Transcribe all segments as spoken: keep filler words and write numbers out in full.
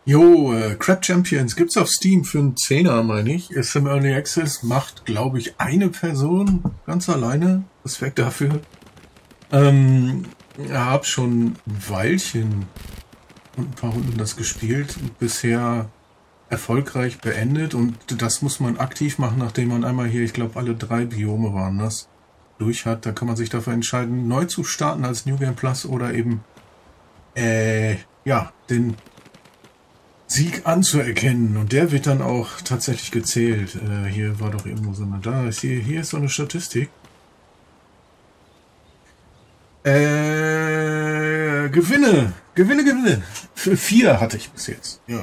Jo, äh, Crab Champions gibt's auf Steam für einen Zehner, meine ich. Ist im Early Access, macht, glaube ich, eine Person ganz alleine. Respekt dafür. Ähm, hab schon ein Weilchen und ein paar Runden das gespielt. Bisher erfolgreich beendet und das muss man aktiv machen, nachdem man einmal hier, ich glaube, alle drei Biome waren das, durch hat. Da kann man sich dafür entscheiden, neu zu starten als New Game Plus oder eben, äh, ja, den Sieg anzuerkennen. Und der wird dann auch tatsächlich gezählt. Äh, hier war doch irgendwo so eine, da ist hier, hier ist so eine Statistik. Äh, Gewinne, Gewinne, Gewinne. Für vier hatte ich bis jetzt. Ja.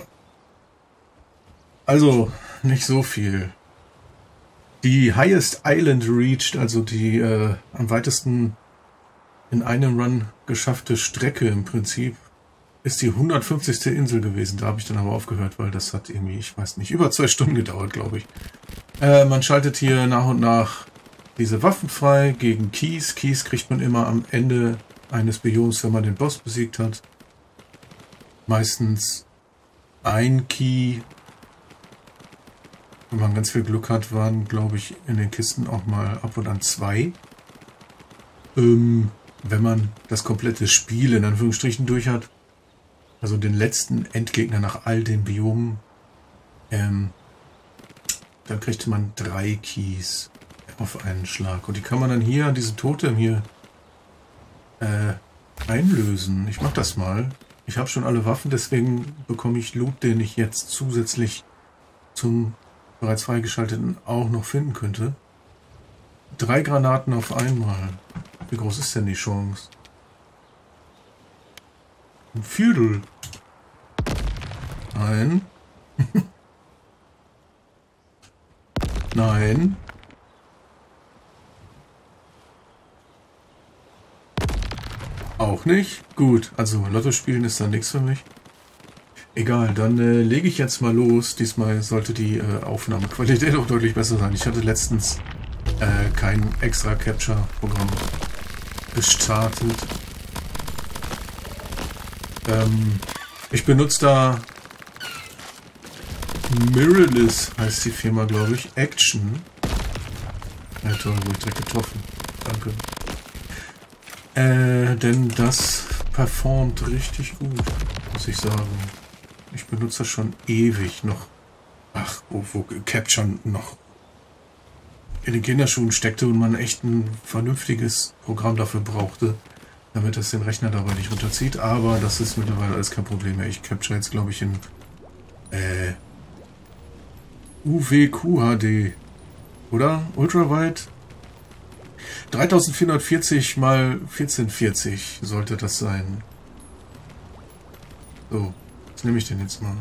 Also, nicht so viel. Die Highest Island Reached, also die äh, am weitesten in einem Run geschaffte Strecke im Prinzip, ist die hundertfünfzigste Insel gewesen. Da habe ich dann aber aufgehört, weil das hat irgendwie, ich weiß nicht, über zwei Stunden gedauert, glaube ich. Äh, man schaltet hier nach und nach diese Waffen frei gegen Keys. Keys kriegt man immer am Ende eines Bioms, wenn man den Boss besiegt hat. Meistens ein Key. Wenn man ganz viel Glück hat, waren, glaube ich, in den Kisten auch mal ab und an zwei. Ähm, wenn man das komplette Spiel in Anführungsstrichen durch hat, also den letzten Endgegner nach all den Biomen, ähm, dann kriegt man drei Keys auf einen Schlag. Und die kann man dann hier an diese Totem hier äh, einlösen. Ich mach das mal. Ich habe schon alle Waffen, deswegen bekomme ich Loot, den ich jetzt zusätzlich zum bereits freigeschalteten auch noch finden könnte. Drei Granaten auf einmal. Wie groß ist denn die Chance? Ein Viertel. Nein. Nein. Auch nicht. Gut, also Lotto spielen ist dann nichts für mich. Egal, dann äh, lege ich jetzt mal los. Diesmal sollte die äh, Aufnahmequalität auch deutlich besser sein. Ich hatte letztens äh, kein extra Capture-Programm gestartet. Ähm, ich benutze da Mirrorless, heißt die Firma, glaube ich. Action. Ja toll, wurde ich direkt getroffen. Danke. Äh, denn das performt richtig gut, muss ich sagen. Ich benutze das schon ewig noch. Ach, wo, wo Capture noch in den Kinderschuhen steckte und man echt ein vernünftiges Programm dafür brauchte, damit es den Rechner dabei nicht runterzieht. Aber das ist mittlerweile alles kein Problem mehr. Ich capture jetzt, glaube ich, in äh, U W Q H D. Oder? Ultrawide? dreitausendvierhundertvierzig mal vierzehnhundertvierzig sollte das sein. So, was nehme ich denn jetzt mal?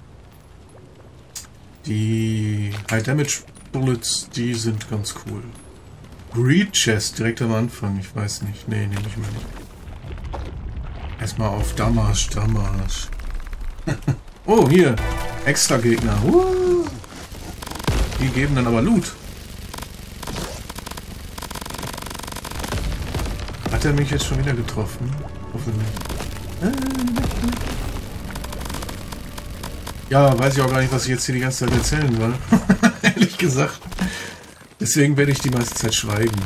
Die High Damage Bullets, die sind ganz cool. Greed Chest direkt am Anfang, ich weiß nicht. Nee, nehme ich mal nicht. Erstmal auf Damage, Damage. Oh, hier. Extra Gegner. Uh. Die geben dann aber Loot. Hat er mich jetzt schon wieder getroffen? Hoffentlich. Ja, weiß ich auch gar nicht, was ich jetzt hier die ganze Zeit erzählen will. Ehrlich gesagt. Deswegen werde ich die meiste Zeit schweigen.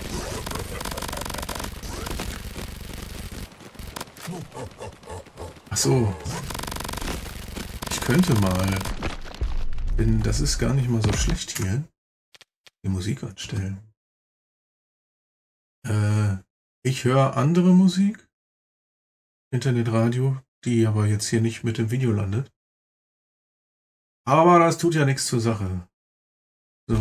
Ach so. Ich könnte mal, denn das ist gar nicht mal so schlecht hier, die Musik anstellen. Äh, ich höre andere Musik, Internetradio, die aber jetzt hier nicht mit dem Video landet. Aber das tut ja nichts zur Sache. So.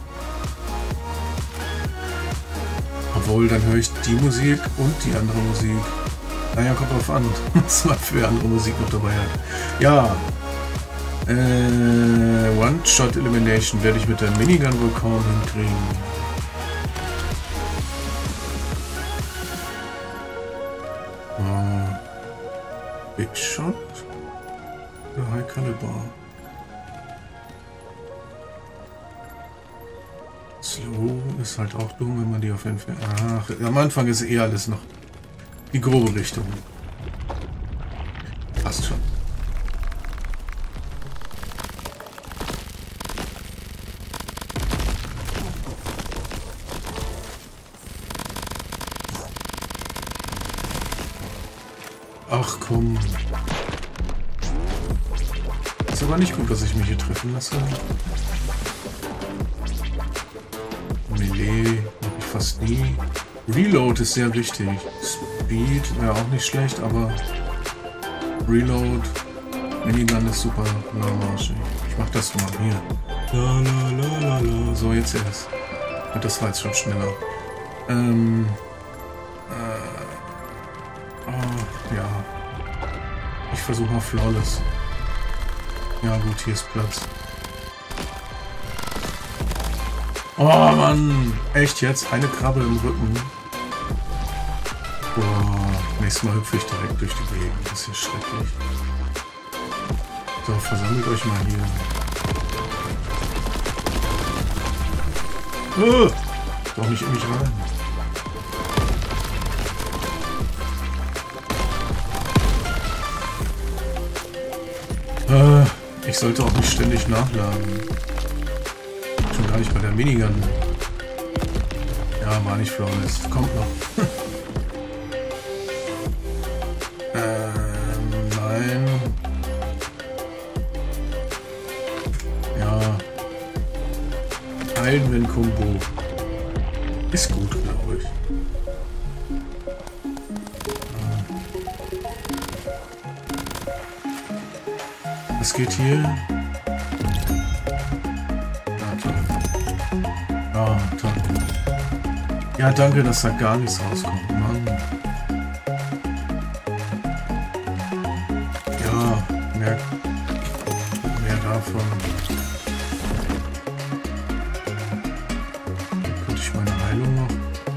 Obwohl, dann höre ich die Musik und die andere Musik. Naja, kommt drauf an, was man für andere Musik noch dabei hat. Ja. Äh, One-Shot Elimination werde ich mit der Minigun wohl kaum hinkriegen. Uh, Big Shot oder High Caliber? Slow ist halt auch dumm, wenn man die auf jeden Fall... Ach, am Anfang ist eh alles noch die grobe Richtung. Passt schon. Ach komm. Ist aber nicht gut, dass ich mich hier treffen lasse. Melee mache ich fast nie. Reload ist sehr wichtig. Speed wäre auch nicht schlecht, aber Reload, Minigun ist super. Ja, marschig. Ich mach das mal hier. La, la, la, la, la. So, jetzt erst. Und das war jetzt schon schneller. Ähm. Äh, oh, ja. Ich versuche mal Flawless. Ja gut, hier ist Platz. Oh Mann! Echt jetzt? Eine Krabbe im Rücken. Boah, nächstes Mal hüpfe ich direkt durch die Gegend. Das ist ja schrecklich. So, versammelt euch mal hier. Oh, doch nicht in mich rein. Äh, ich sollte auch nicht ständig nachladen. Schon gar nicht bei der Minigun. Ja, war nicht Flawless. Kommt noch. ähm, nein. Ja. Heilenwind-Kombo. Ist gut, glaube ich. Was geht hier? Ja, toll. Ja, toll. Ja, danke, dass da gar nichts rauskommt, Mann. Ja, mehr, mehr davon. Dann könnte ich meine Heilung noch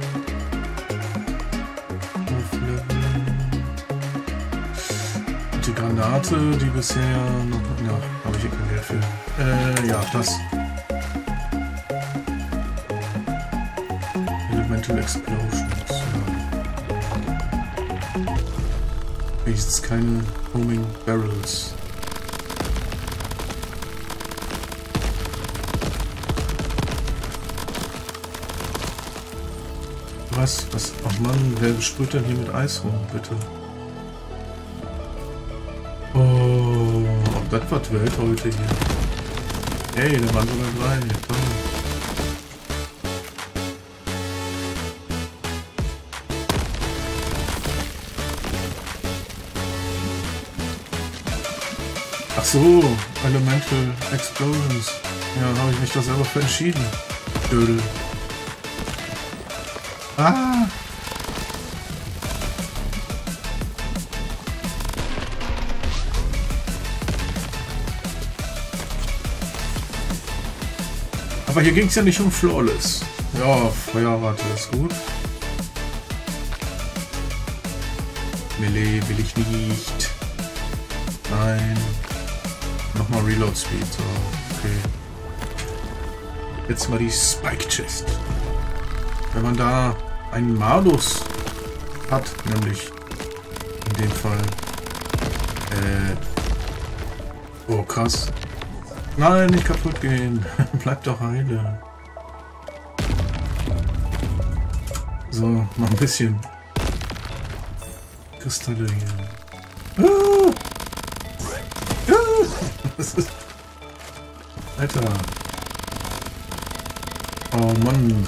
aufleveln. Und die Granate, die bisher noch... Ja, habe ich hier kein Geld für. Äh, ja, das. Elemental Explosions. Ja. Wenigstens keine Homing Barrels. Was? Was? Ach Mann, wer sprüht denn hier mit Eis rum, bitte? Oh, ob das was Welt heute hier. Ey, da waren sogar drei. Toll. Ach so, Elemental Explosions. Ja, habe ich mich da selber für entschieden. Dödel. Ah! Aber hier ging es ja nicht um Flawless. Ja, Feuerrate ist gut. Melee will ich nicht. Nein. Nochmal Reload Speed. So, okay. Jetzt mal die Spike Chest. Wenn man da einen Malus hat, nämlich in dem Fall. Äh. Oh, krass. Nein, nicht kaputt gehen. Bleib doch heile. So, noch ein bisschen Kristalle hier. Ah! Ah! Das ist... Alter. Oh Mann.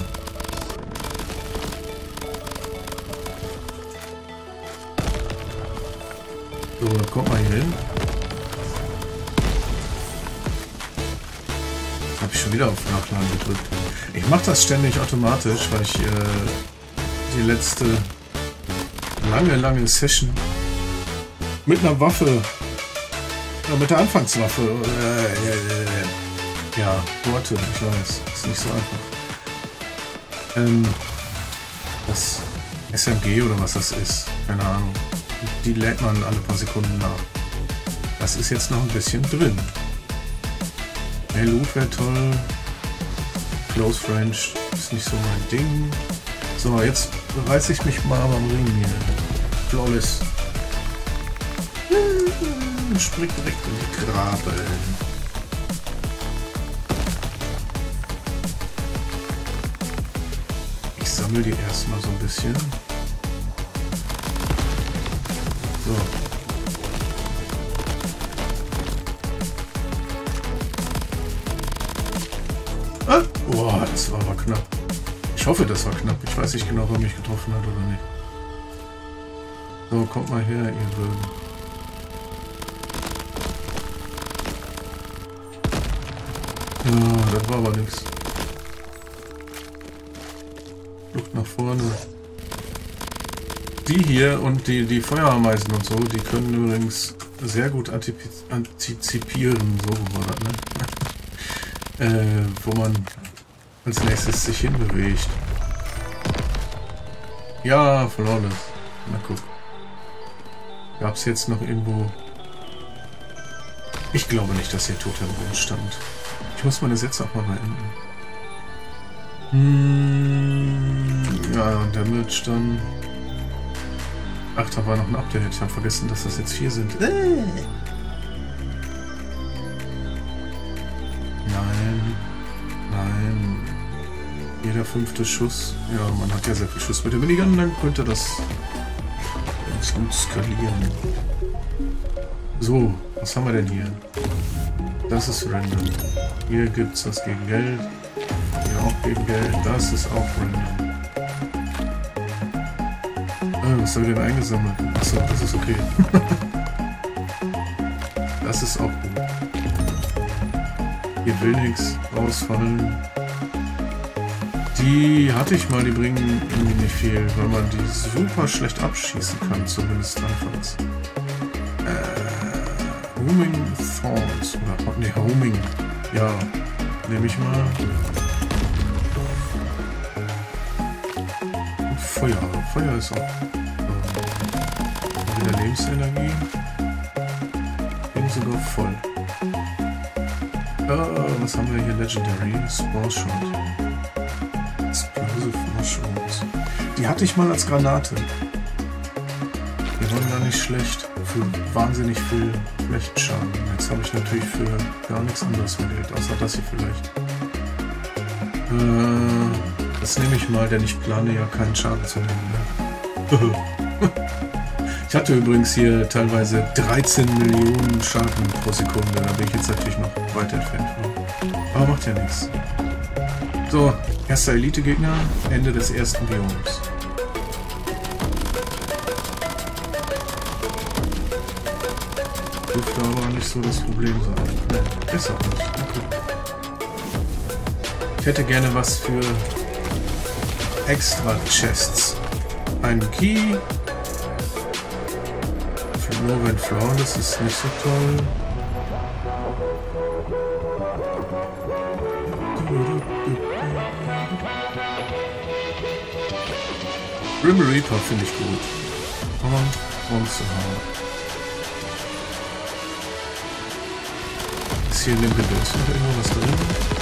So, kommt mal hier hin. Habe ich schon wieder auf Nachladen gedrückt. Ich mache das ständig automatisch, weil ich äh, die letzte lange, lange Session mit einer Waffe, äh, mit der Anfangswaffe, äh, äh, ja, Worte, ich weiß, ist nicht so einfach. Ähm, das S M G oder was das ist, keine Ahnung. Die lädt man alle paar Sekunden nach. Das ist jetzt noch ein bisschen drin. Hey, Loot wäre toll. Close Range ist nicht so mein Ding. So, jetzt reiße ich mich mal am Ring hier. Flawless. Springt direkt in die Grabe. Ich sammle die erstmal so ein bisschen. So. Ah! Boah, das war aber knapp. Ich hoffe, das war knapp. Ich weiß nicht genau, ob er mich getroffen hat oder nicht. So, kommt mal her, ihr Bögen. Ja, das war aber nichts. Flucht nach vorne. Die hier und die, die Feuerameisen und so, die können übrigens sehr gut antizipieren, so war das, ne? äh, wo man als nächstes sich hinbewegt. Ja, flawless. Na guck. Gab es jetzt noch irgendwo... Ich glaube nicht, dass hier Totem stand. Ich muss meine Sätze auch mal beenden. Hm, ja, Damage dann... Ach, da war noch ein Update. Ich habe vergessen, dass das jetzt vier sind. Äh. Nein. Nein. Jeder fünfte Schuss. Ja, man hat ja sehr viel Schuss mit dem Minigun, dann könnte das ganz gut skalieren. So, was haben wir denn hier? Das ist random. Hier gibt es was gegen Geld. Hier auch gegen Geld. Das ist auch random. Oh, was haben wir denn eingesammelt? Achso, das ist okay. Das ist auch gut. Hier will nichts rausfallen. Die hatte ich mal, die bringen irgendwie nicht viel, weil man die super schlecht abschießen kann, zumindest anfangs. Äh, Homing Thorns. Oder, ne, Homing. Ja, nehme ich mal. Und Feuer. Feuer ist auch. Äh, wieder Lebensenergie. Bin sogar voll. Äh, was haben wir hier? Legendary. Spore Shot. Die hatte ich mal als Granate. Die waren gar nicht schlecht. Für wahnsinnig viel Flechtschaden. Jetzt habe ich natürlich für gar nichts anderes mehr Geld, außer das hier vielleicht. Äh, das nehme ich mal, denn ich plane ja keinen Schaden zu nehmen. Ne? Ich hatte übrigens hier teilweise dreizehn Millionen Schaden pro Sekunde. Da bin ich jetzt natürlich noch weit entfernt von. Aber macht ja nichts. So, erster Elite-Gegner, Ende des ersten Bioms. Dürfte aber nicht so das Problem sein. Nee, ist auch nicht. Okay. Ich hätte gerne was für extra Chests. Ein Key. Für Nova and Floor, das ist nicht so toll. Grim Reaper finde ich gut. Und Monsterhaar. Ist hier in dem Gedöns noch irgendwo was drin?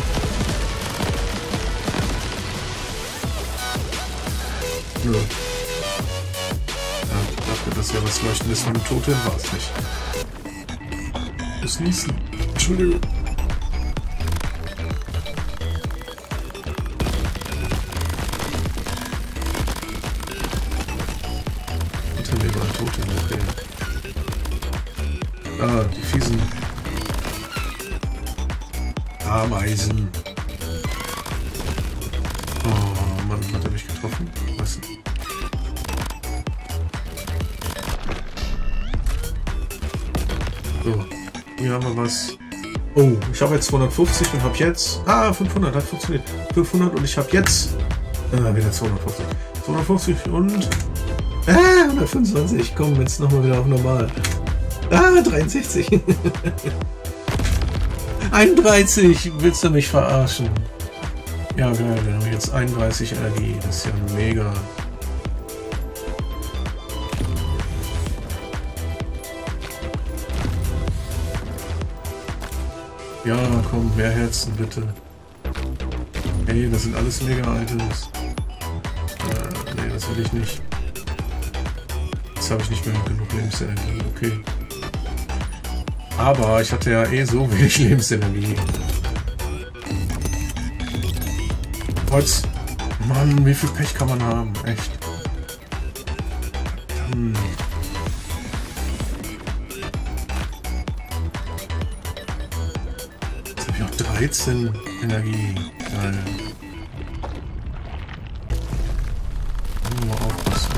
Nö. Ja, dafür, dass ja was Leuchtendes von dem Totem war es nicht. Das Niesen. Entschuldigung. Ah, die fiesen Ameisen. Oh Mann, hat er mich getroffen? Was? So, hier haben wir was. Oh, ich habe jetzt zweihundertfünfzig und habe jetzt... Ah, fünfhundert, hat funktioniert. fünfhundert und ich habe jetzt... Ah, wieder zweihundertfünfzig. zweihundertfünfzig und... Ah, hundertfünfundzwanzig. Komm, jetzt nochmal wieder auf normal. Ah, dreiundsechzig. einunddreißig. Willst du mich verarschen? Ja, geil. Wir haben jetzt einunddreißig Energie. Das ist ja mega. Ja, komm, mehr Herzen, bitte. Hey, das sind alles Mega-Items. Äh, nee, das will ich nicht. Jetzt habe ich nicht mehr genug Lebensenergie. Okay. Aber ich hatte ja eh so wenig Lebensenergie. Holz. Mann, wie viel Pech kann man haben? Echt. Hm. dreizehn Energie. Geil. Nur mal aufpassen.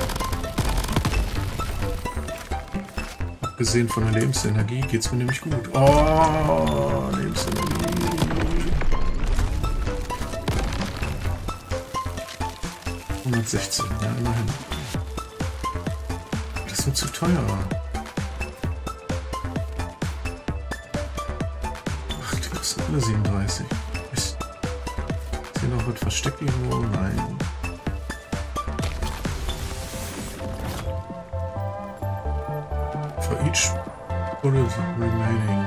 Abgesehen von der Lebensenergie geht es mir nämlich gut. Oh, Lebensenergie. hundertsechzehn, ja, immerhin. Das ist mir zu teuer. Ach, die kosten alle siebenunddreißig. Ist hier noch was versteckt irgendwo? Nein. For each bullet remaining.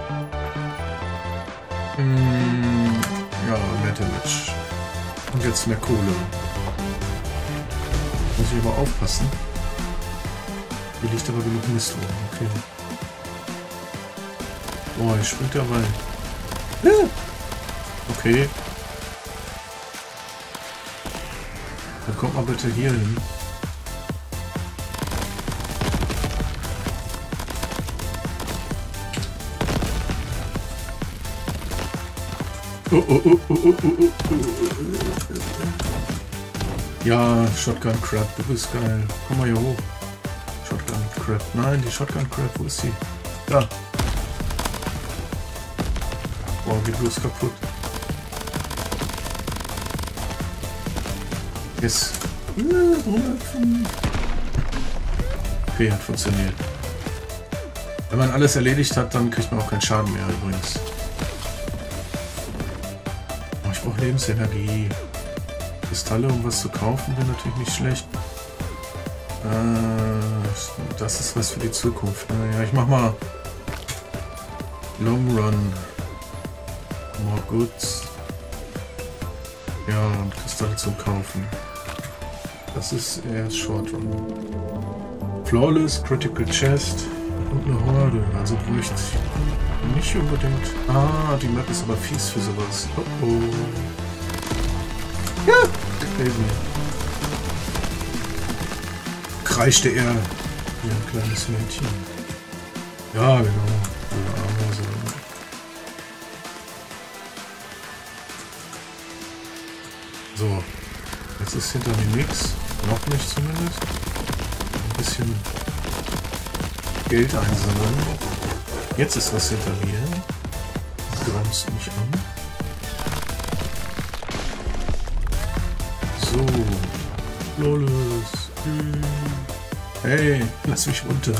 Hm, ja, mehr Damage. Und jetzt mehr Kohle. Muss ich aber aufpassen. Hier liegt aber genug Mist rum. Okay. Boah, hier springt der Ball. Okay. Dann kommt mal bitte hier hin. Oh, oh, oh, oh, oh, oh, oh. Ja, Shotgun Crab, du bist geil. Komm mal hier hoch. Shotgun Crab. Nein, die Shotgun Crab, wo ist sie? Da. Boah, geht bloß kaputt. Yes. Okay, hat funktioniert. Wenn man alles erledigt hat, dann kriegt man auch keinen Schaden mehr übrigens. Oh, ich brauche Lebensenergie. Kristalle, um was zu kaufen, wäre natürlich nicht schlecht. Äh, das ist was für die Zukunft. Ne? Ja, ich mach mal Long Run. More Goods. Ja, und Kristalle zum Kaufen. Das ist eher Short Run. Flawless, Critical Chest und eine Horde. Also bräuchte ich nicht unbedingt. Ah, die Map ist aber fies für sowas. Oh oh. Ja, Baby. Kreischte er wie ein kleines Mädchen. Ja, genau. Ja, also. So, jetzt ist hinter mir nichts. Noch nicht zumindest. Ein bisschen Geld einsammeln. Jetzt ist was hinter mir. Grenzt mich an. So, Lolles. Hey, lass mich runter.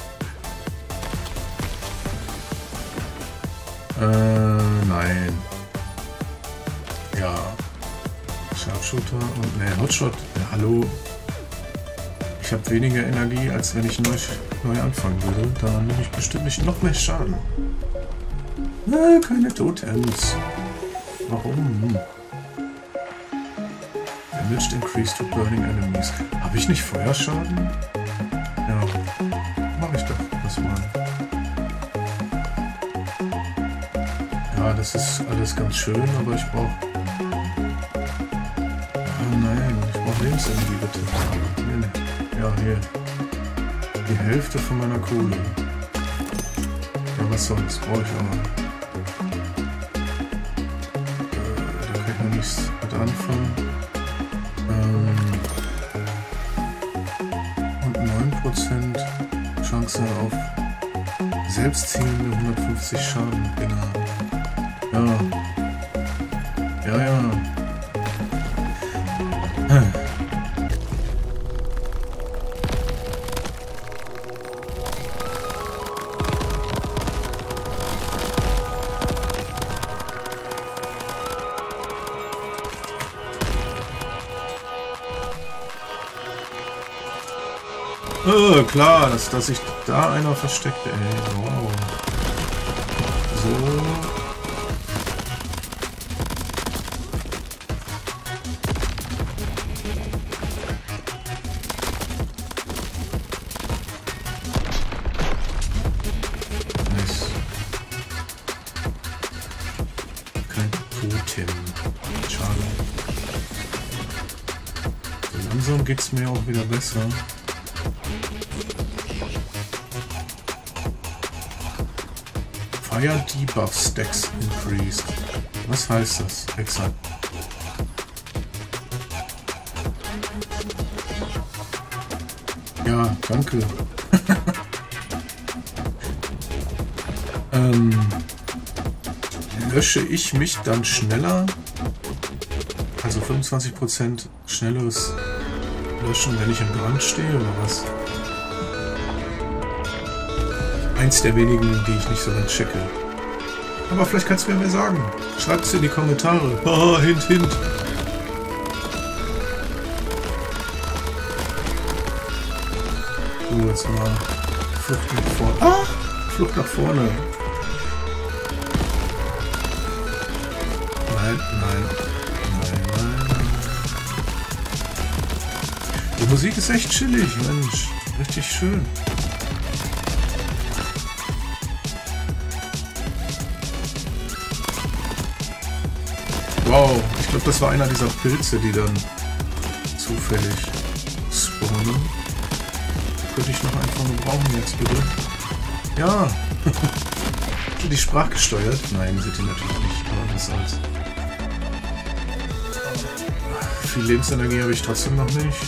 Äh, nein. Ja. Sharpshooter und ne, Hotshot. Ja, hallo. Ich habe weniger Energie, als wenn ich neu, neu anfangen würde. Da nehme ich bestimmt nicht noch mehr Schaden. Na, keine Totems. Warum? Damage increased to burning enemies. Habe ich nicht Feuerschaden? Ja, mache ich doch das mal. Ja, das ist alles ganz schön, aber ich brauche... Oh nein, ich brauche Lebensenergie bitte. Hier. Ja, hier. Die Hälfte von meiner Kohle. Ja, was sonst brauche ich aber. Äh, da kann ich noch nichts mit anfangen. Und neun Prozent Chance auf selbstzielende hundertfünfzig Schaden Dinger. Ja. Ja, ja. Hm. Oh, klar, dass, dass sich da einer versteckt, ey. Wow. So. Nice. Kein Totem. Schade. So langsam geht's mir auch wieder besser. Fire Debuff Stacks increased. Was heißt das exakt? Ja, danke. ähm, lösche ich mich dann schneller? Also fünfundzwanzig Prozent schnelleres Löschen, wenn ich im Brand stehe oder was? Eins der wenigen, die ich nicht so ganz checke. Aber vielleicht kannst du mir mehr sagen. Schreibt es in die Kommentare. Oh, hint, hint. So, jetzt mal Flucht nach vorne. Ah! Flucht nach vorne. Nein, nein. Nein, nein. Die Musik ist echt chillig, Mensch. Richtig schön. Wow, ich glaube, das war einer dieser Pilze, die dann zufällig spawnen. Könnte ich noch einfach nur brauchen jetzt, bitte? Ja! Sind die sprachgesteuert? Nein, sind die natürlich nicht, aber was soll's. Viel Lebensenergie habe ich trotzdem noch nicht.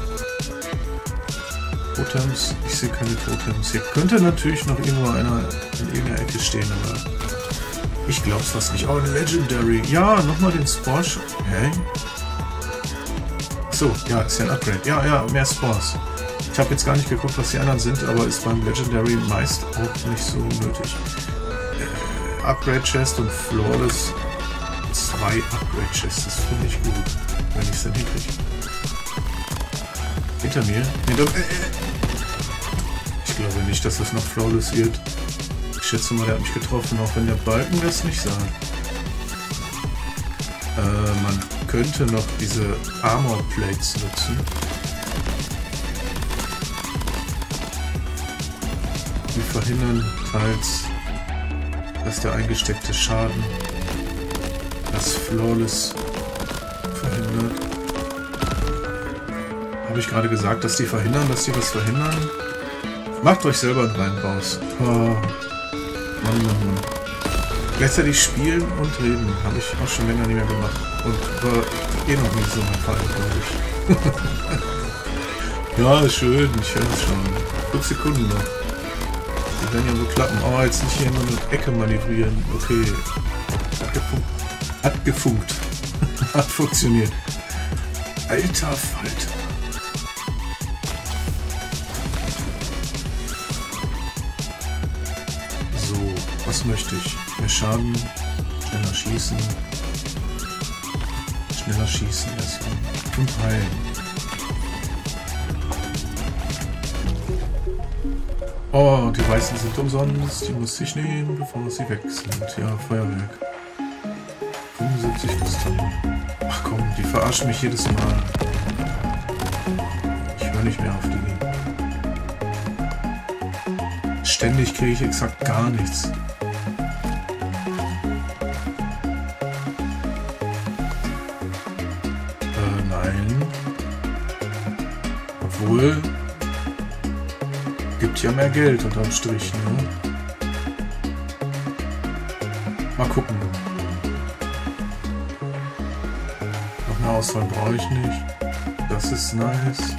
Totems? Ich sehe keine Totems. Hier könnte natürlich noch irgendwo einer in irgendeiner Ecke stehen, aber ich glaub's fast nicht. Oh, Legendary. Ja, nochmal den Spores. Hä? So, ja, ist ja ein Upgrade. Ja, ja, mehr Spores. Ich habe jetzt gar nicht geguckt, was die anderen sind, aber ist beim Legendary meist auch nicht so nötig. Äh, Upgrade Chest und Flawless. Zwei Upgrade Chests, das finde ich gut, wenn ich es dann hinkriege. Hinter mir? Hinter, äh, ich glaube nicht, dass das noch Flawless wird. Ich schätze mal, der hat mich getroffen, auch wenn der Balken das nicht sagt. Äh, man könnte noch diese Armor Plates nutzen. Die verhindern teils, dass der eingesteckte Schaden das Flawless verhindert. Habe ich gerade gesagt, dass die verhindern, dass die was verhindern? Macht euch selber einen Reim raus. Oh. Mann, Mann, Mann. Gleichzeitig spielen und reden habe ich auch schon länger nicht mehr gemacht. Und war eh noch nicht so mein Fall, glaube ich. Ja, schön, ich höre es schon. fünf Sekunden noch. Die werden ja so klappen. Oh, jetzt nicht hier in eine Ecke manövrieren. Okay. Hat gefunkt. Hat gefunkt. Hat funktioniert. Alter Falter. Was möchte ich? Mehr Schaden, schneller schießen, schneller schießen erstmal und heilen. Oh, die weißen sind umsonst, die muss ich nehmen, bevor sie weg sind. Ja, Feuerwerk. fünfundsiebzig Kristall. Ach komm, die verarschen mich jedes Mal. Ich höre nicht mehr auf die. Ständig kriege ich exakt gar nichts. Obwohl, gibt ja mehr Geld unterm Strich, ne? Mal gucken. Noch eine Auswahl brauche ich nicht. Das ist nice.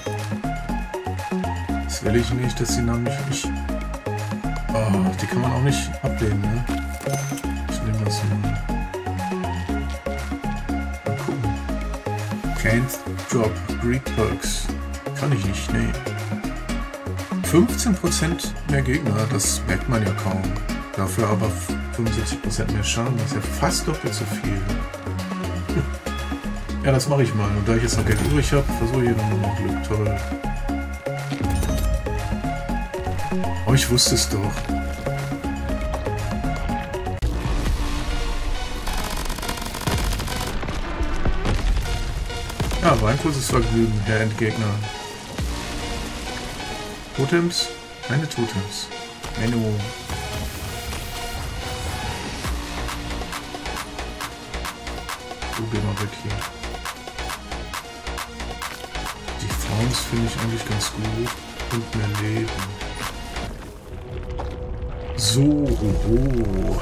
Das will ich nicht, dass sie nämlich nicht... Oh, die kann man auch nicht ablehnen, ne? Ich nehme das mal. Mal gucken. Can't drop Greed Perks. Kann ich nicht, nee. fünfzehn Prozent mehr Gegner, das merkt man ja kaum. Dafür aber fünfundsiebzig Prozent mehr Schaden, das ist ja fast doppelt so viel. Ja, das mache ich mal. Und da ich jetzt noch Geld übrig habe, versuche ich hier nochmal mein Glück. Toll. Oh, ich wusste es doch. Ja, war ein kurzes Vergnügen, Herr Endgegner. Totems? Keine Totems. Menno. So, geh mal weg hier. Die Sounds finde ich eigentlich ganz gut. Und mehr Leben. So, oh, oh.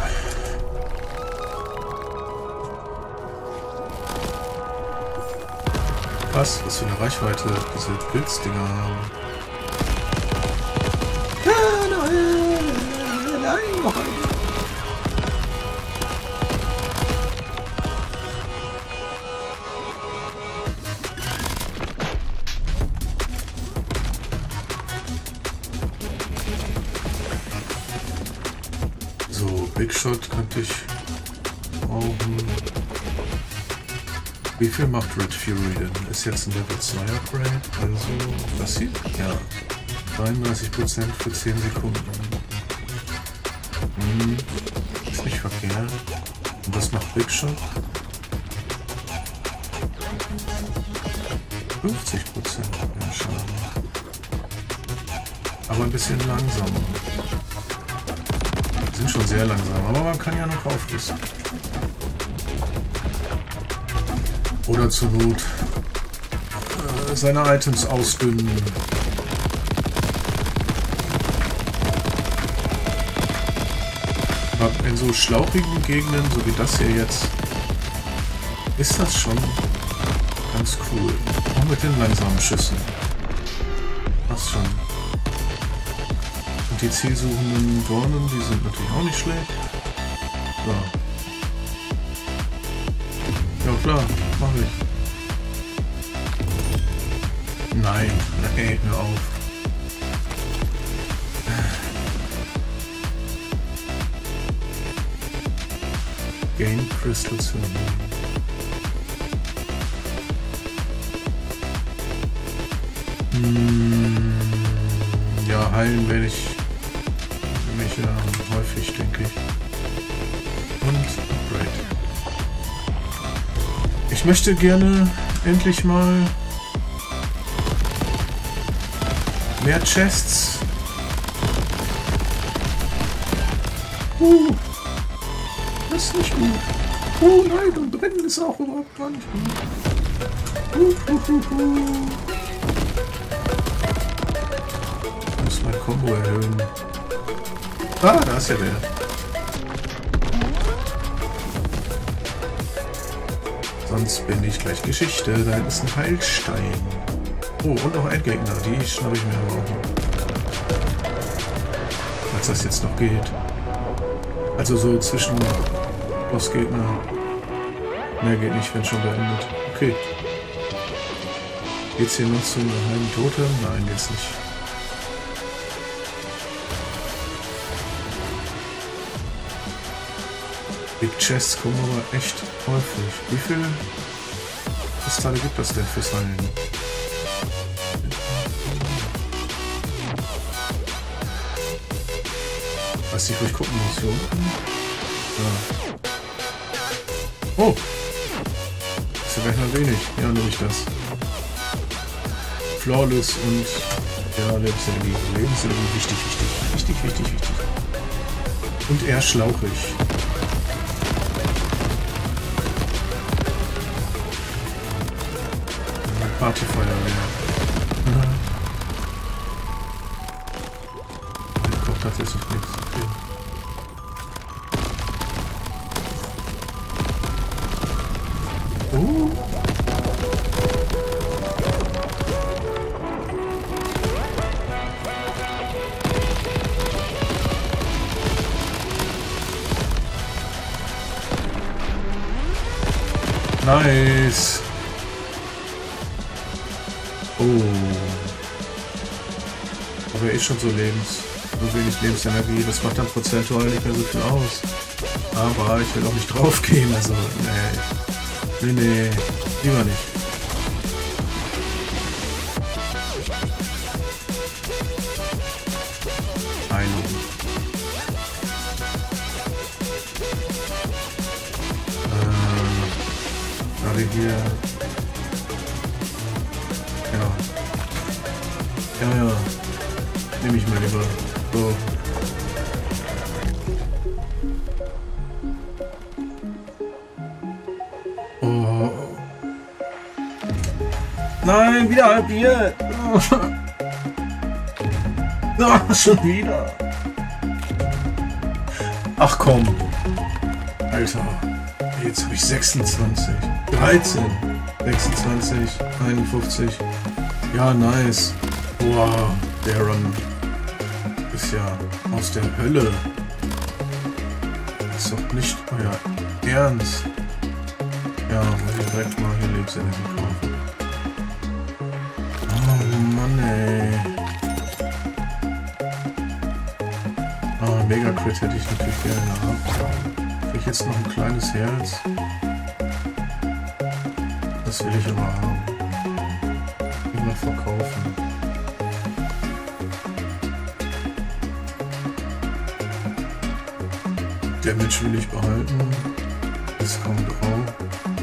Was? Was für eine Reichweite diese Pilzdinger haben. Nein, nein, noch eine. So, Big Shot könnte ich brauchen. Wie viel macht Red Fury denn? Ist jetzt ein Level zwei Upgrade, also das hier? Ja. dreiunddreißig Prozent für zehn Sekunden. Hm, ist nicht verkehrt. Und was macht Big Shot? fünfzig Prozent mehr Schaden. Aber ein bisschen langsamer. Die sind schon sehr langsam, aber man kann ja noch aufrüsten. Oder zur Not äh, seine Items ausdünnen. Aber in so schlauchigen Gegenden, so wie das hier jetzt, ist das schon ganz cool. Auch mit den langsamen Schüssen. Passt schon. Und die zielsuchenden Dornen, die sind natürlich auch nicht schlecht. So. Ja klar, mach ich. Nein, nein, hör auf. Gain Crystals für hm, ja, heilen werde ich mich ja häufig, denke ich. Und Upgrade. Ich möchte gerne endlich mal mehr Chests. Uh, das ist nicht gut. Oh nein, und brennen ist auch überhaupt gar nicht gut. Uh, uh, uh, uh. Ich muss mein Combo erhöhen. Ah, da ist ja der. Sonst bin ich gleich Geschichte. Da ist ein Heilstein. Oh, und noch ein Gegner. Die schnappe ich mir aber auch noch. Falls das jetzt noch geht. Also so zwischen Bossgegner. Mehr geht nicht, wenn schon beendet. Okay. Geht's hier noch zum geheimen Totem? Nein, geht's nicht. Big Chests kommen aber echt häufig. Wie viel Kristalle gibt das denn fürs Heilen? Weiß nicht, wo ich gucken muss. Hier unten. Ja. Oh! Ist ja gleich mal wenig. Ja, nehme ich das. Flawless und ja, Lebensenergie. Lebensenergie, wichtig, wichtig. Wichtig, wichtig, wichtig. Und eher schlauchig. Partyfeuerwehr. Ich koche tatsächlich nichts. Okay. Oh. Nice. Oh. Aber eh schon so lebens. So wenig Lebensenergie. Das macht dann prozentual nicht mehr so viel aus. Aber ich will auch nicht drauf gehen. Also, nee. Nee, nee. Lieber nicht. Heilung. Ähm. Gerade hier. Ja, ja. Nehme ich mal lieber. So. Oh. Nein, wieder halbiert. Oh, schon wieder. Ach komm. Alter. Jetzt habe ich sechsundzwanzig. dreizehn. sechsundzwanzig. einundfünfzig. Ja, nice. Boah, der Run ist ja aus der Hölle. Das ist doch nicht euer Ernst. Ja, muss ich direkt mal hier Lebensenergie kaufen. Oh Mann, ey. Ah, Mega Crit hätte ich natürlich gerne gehabt. Krieg ich jetzt noch ein kleines Herz? Das will ich aber haben. Ich will noch verkaufen. Damage will ich behalten. Discount drauf.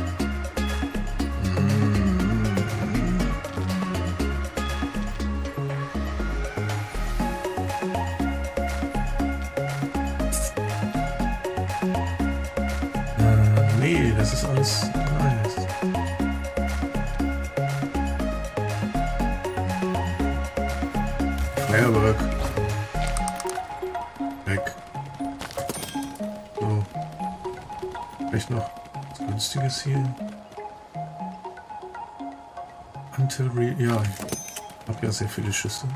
Nee, das ist alles nice. Firework. Weg. So. Vielleicht noch was Günstiges hier. Until Re... Ja, ich habe ja sehr viele Schüsse.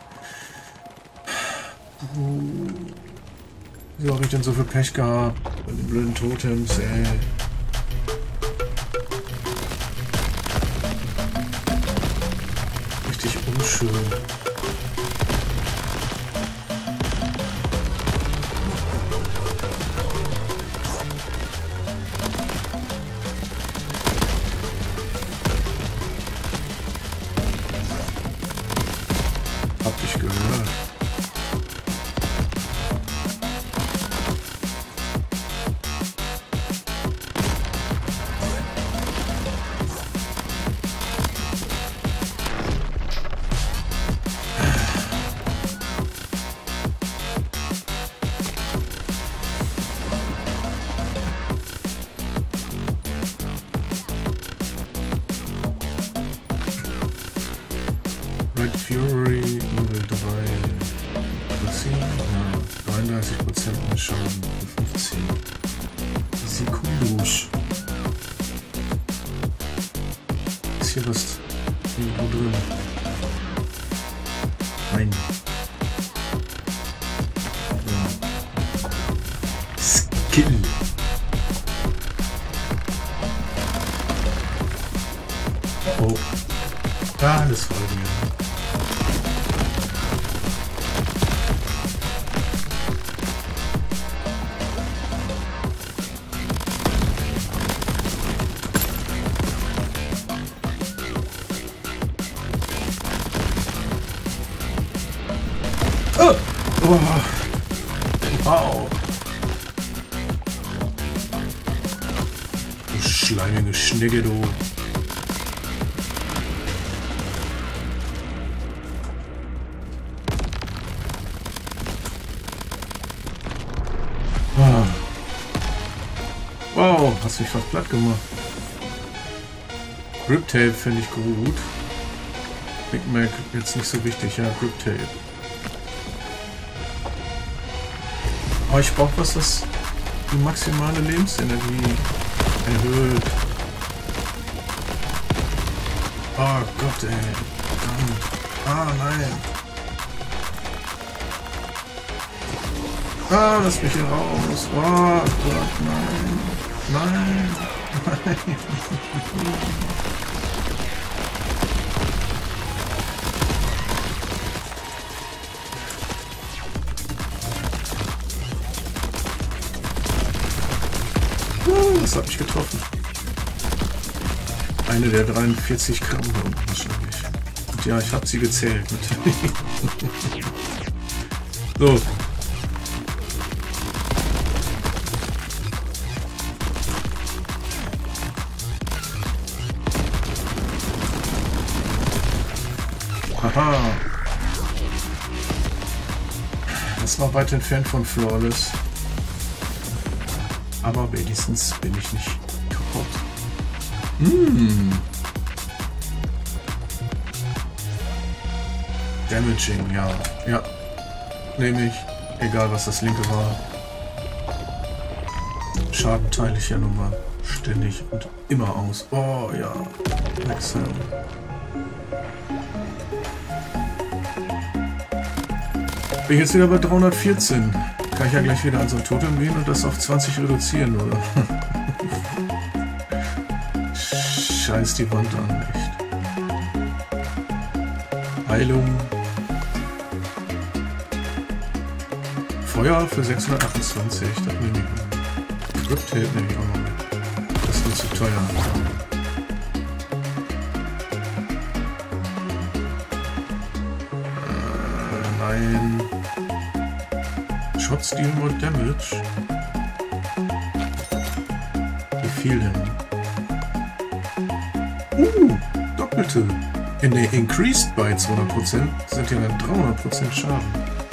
Wieso habe ich denn so viel Pech gehabt? Bei den blöden Totems, ey. Richtig unschön. Hab dich gehört. Red Fury, Level drei. Ja, dreiunddreißig Prozent mehr Schaden. fünfzehn. Sekundusch. Ist hier was irgendwo drin? Nein. Ja. Skill. Oh. Ja, alles voll mir. Oh! Oh! Wow! Du schleimige Schnecke, du! Wow! Wow! Hast mich fast platt gemacht. Grip Tape finde ich gut. Big Mac jetzt nicht so wichtig, ja, Grip Tape. Aber ich brauche was, das die maximale Lebensenergie erhöht. Oh Gott, ey. Verdammt. Ah, nein. Ah, lass mich hier raus. Oh Gott, nein. Nein. Nein. Das hat mich getroffen. Eine der dreiundvierzig Gramm da unten wahrscheinlich. Und ja, ich habe sie gezählt natürlich. So. Haha. Das ist noch weit entfernt von Flawless. Aber wenigstens bin ich nicht kaputt. Mmh. Damaging, ja. Ja. Nehme ich. Egal was das linke war. Schaden teile ich ja nun mal ständig und immer aus. Oh ja, Wechsel. Bin ich jetzt wieder bei dreihundertvierzehn. Kann ich ja gleich wieder an so ein Totem gehen und das auf zwanzig reduzieren, oder? Scheiß die Wand an, echt. Heilung. Feuer für sechshundertachtundzwanzig, das nehme ich mit. Script Tape nehme ich auch noch mit. Das ist nicht zu teuer. Äh, nein. Shots deal more damage. Wie viel denn? Uh, doppelte. In der Increased bei zweihundert Prozent sind ja dann dreihundert Prozent Schaden.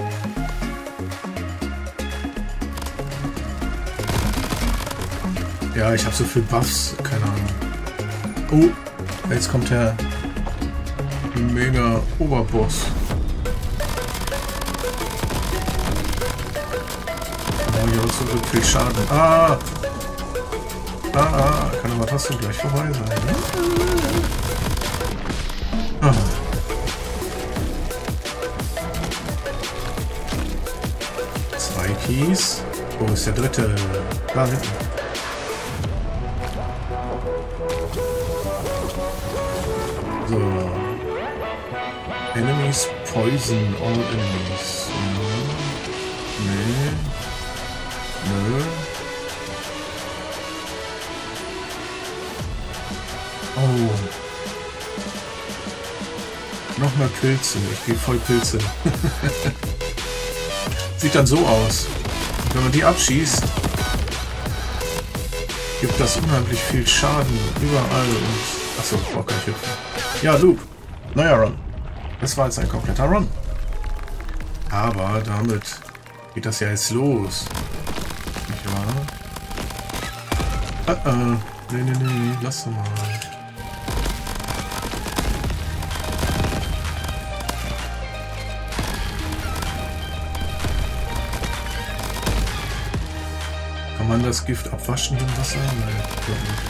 Ja, ich habe so viel Buffs, keine Ahnung. Oh, jetzt kommt der mega Oberboss. Oh, hier ist so viel Schaden. Ah! Ah, ah, kann aber trotzdem gleich vorbei sein. Ne? Ah. Zwei Keys. Wo ist der dritte? Da hinten. So. Enemies poison all enemies. Ja. Nee. Nö. Oh. Noch mehr Pilze. Ich gehe voll Pilze. Sieht dann so aus. Und wenn man die abschießt, gibt das unheimlich viel Schaden überall. Und achso, ich brauche gar nicht hüpfen. Ja, Loop. Neuer Run. Das war jetzt ein kompletter Run. Aber damit geht das ja jetzt los. Nicht wahr? Uh -uh. Nee, nee, nee, lass mal. Kann man das Gift abwaschen im Wasser? Nein, glaube nicht.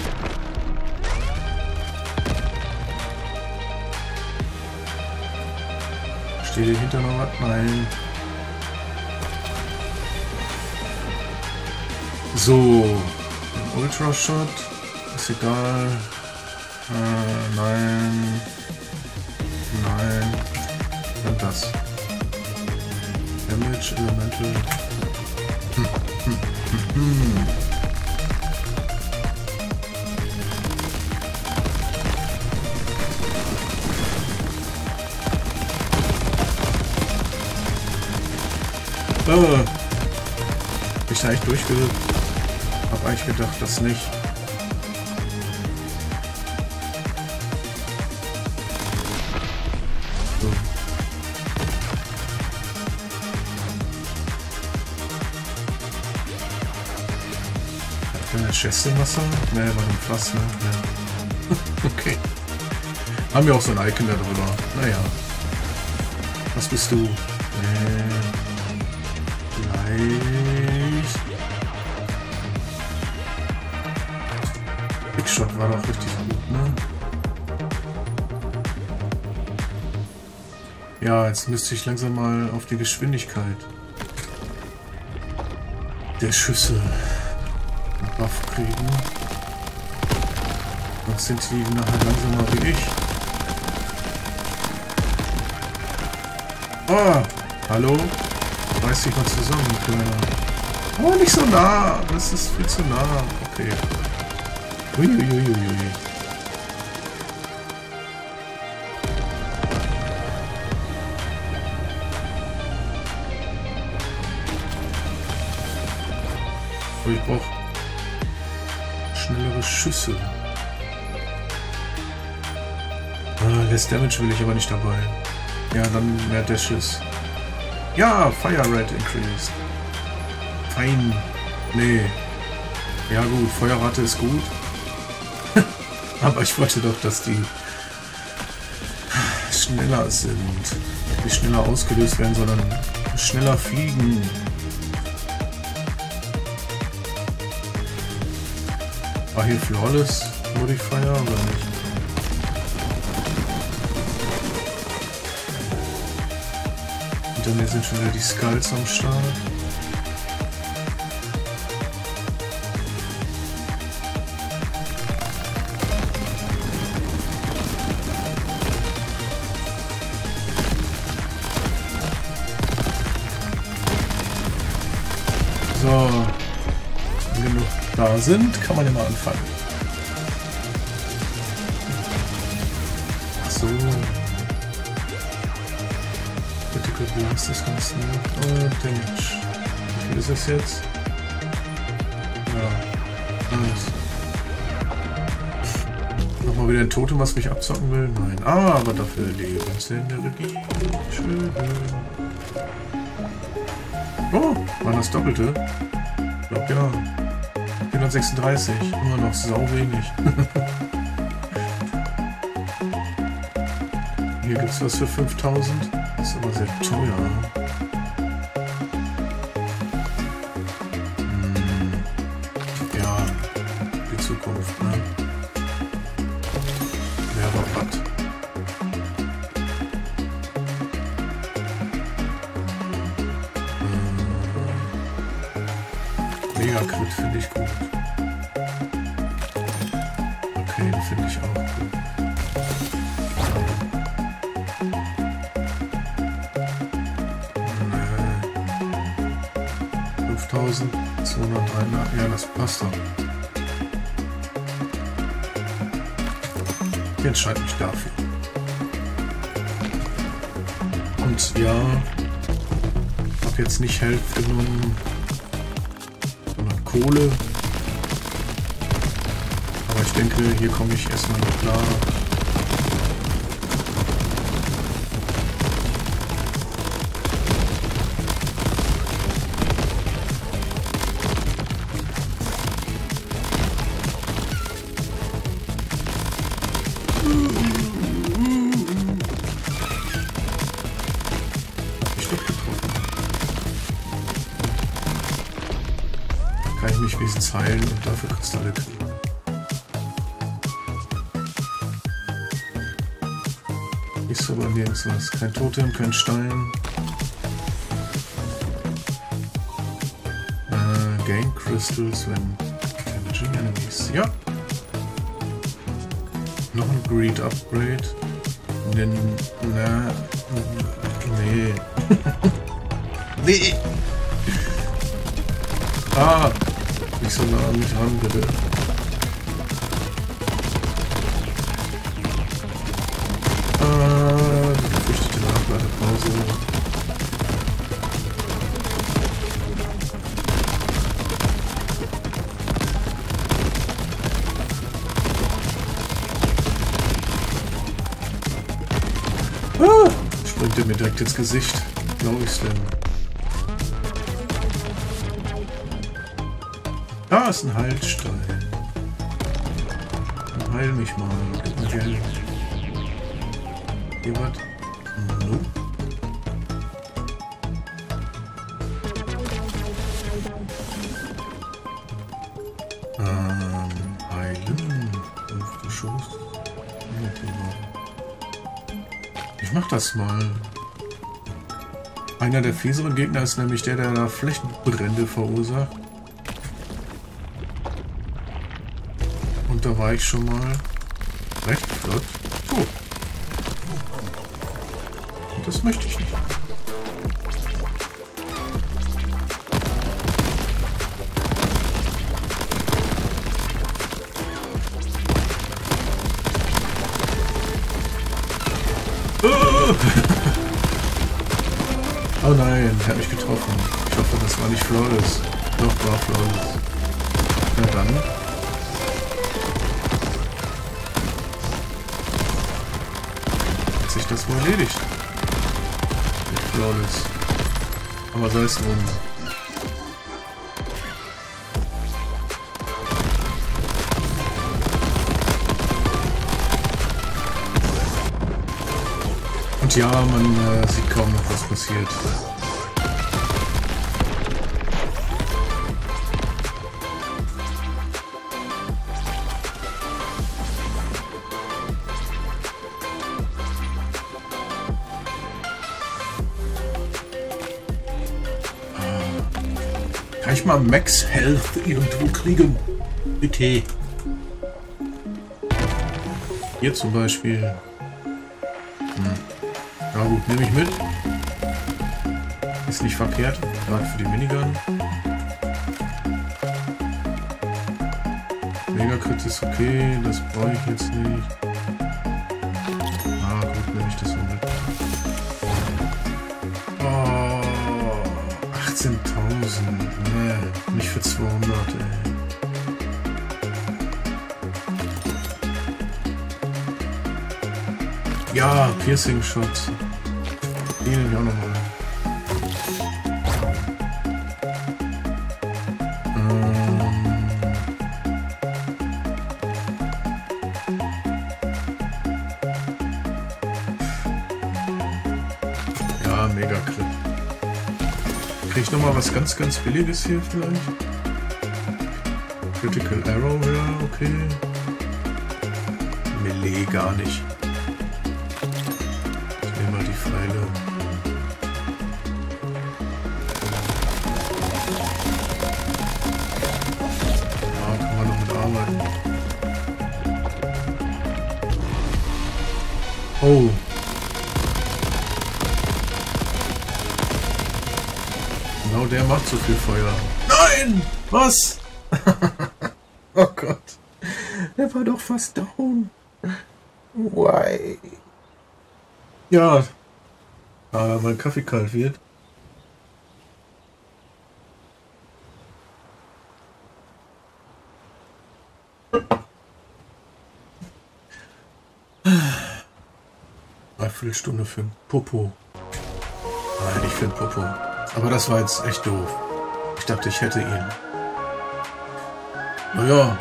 Steht hier hinter noch was? Nein. So. Ultra Shot. Ist egal. Äh, nein. Nein. Und das. Damage Elemental. Hm, hm, hm, hm. Oh. Ich da echt durchgehört. Hab eigentlich gedacht, das nicht. So. Hat eine Chest im Wasser? Ne, bei einem Fass, ne? Ja. Okay. Haben wir auch so ein Icon da drüber. Naja. Was bist du? Nee. Leicht. Big Shot war doch richtig gut, ne? Ja, jetzt müsste ich langsam mal auf die Geschwindigkeit der Schüsse einen Buff kriegen. Sonst sind die nachher langsamer wie ich. Oh, hallo? Reiß dich mal zusammen, Kleiner. Oh, nicht so nah. Das ist viel zu nah. Okay. Uiuiuiui. Oh, ich brauche schnellere Schüsse. Ah, less Damage will ich aber nicht dabei. Ja, dann mehr Dashes. Ja, Fire Rate increased. Fein. Nee. Ja gut, Feuerrate ist gut. Aber ich wollte doch, dass die schneller sind. Nicht schneller ausgelöst werden, sondern schneller fliegen. War hier Flawless Modifier oder nicht? Hinter mir sind schon wieder die Skulls am Start. So, wenn genug da sind, kann man ja mal anfangen. Ach so. Critical Blast ist ganz nett. Und Damage. Wie viel ist das jetzt? Ja, nice. Nochmal wieder ein Totem, was mich abzocken will? Nein. Ah, aber dafür Lebensenergie. Schön. Oh, war das Doppelte? Ich glaube ja. vierhundertsechsunddreißig. Immer noch sau wenig. Hier gibt es was für fünftausend. Das ist aber sehr teuer. Hm. Ja, die Zukunft, ne? Mehr Rabatt. Mega-Crit finde ich gut. Okay, den finde ich auch gut. Nee. fünftausendzweihundertdrei, ja, das passt doch. Ich entscheide mich dafür. Und ja, habe jetzt nicht Health genommen. Kohle. Aber ich denke, hier komme ich erstmal noch klar. Hab ich doch getroffen. Kann ich mich wenigstens heilen und dafür Kristalle kriegen. Ist aber nirgends was. Kein Totem, kein Stein. Äh, Gain Crystals when damaging enemies. Ja. Noch ein Greed Upgrade. Nen, na, nee. Nee. Ah. Nicht so nah an mich ran, bitte. Ah, die gefürchtete Nachladepause. Ah, springt er mir direkt ins Gesicht. Glaube ich's denn? Da ist ein Heilstein. Dann heil mich mal. Gib mir Geld. Hier was? No. Ähm, heilen. Fünfter Schuss. Ich mach das mal. Einer der fieseren Gegner ist nämlich der, der da Flächenbrände verursacht. Und da war ich schon mal recht flott tot. Und das möchte ich nicht. Oh nein, er hat mich getroffen. Ich hoffe, das war nicht Flawless. Doch, war Flawless. Na dann. Hat sich das wohl erledigt. Mit Flawless. Aber sei es drum. Und ja, man äh, sieht kaum noch, was passiert. Kann ich mal Max Health irgendwo kriegen? Bitte. Hier zum Beispiel. Hm. Na gut, nehme ich mit. Ist nicht verkehrt, gerade für die Minigun. Mega-Crit ist okay, das brauche ich jetzt nicht. Ah gut, nehme ich das so mit. Oh, achtzehntausend. Nee, nicht für zweihundert, ey. Ja, Piercing Shot. Den nehme ich auch nochmal. Mega Crit. Kriege ich nochmal was ganz, ganz Billiges hier vielleicht? Critical Arrow, ja, okay. Melee gar nicht. Ich nehme mal die Pfeile. Ja, kann man noch mit arbeiten. Oh. Genau der macht so viel Feuer. Nein! Was? Oh Gott. Der war doch fast down. Why? Ja. Aber mein Kaffee kalt wird. Dreiviertel Stunde für ein Popo. Nein, nicht für ein Popo. Aber das war jetzt echt doof. Ich dachte, ich hätte ihn. Naja.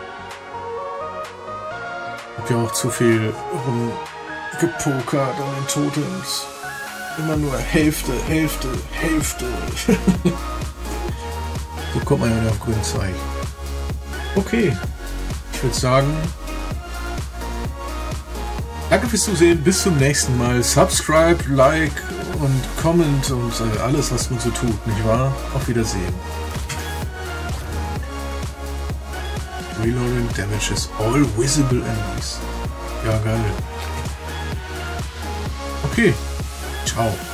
Hab ja auch zu viel rumgepokert an den Totems. Immer nur Hälfte, Hälfte, Hälfte. So kommt man ja nicht auf grünen Zeichen. Okay. Ich würde sagen, danke fürs Zusehen. Bis zum nächsten Mal. Subscribe, Like und Comment und äh, alles, was man so tut, nicht wahr? Auf Wiedersehen. Reloading damages all visible enemies. Ja, geil. Okay. Ciao.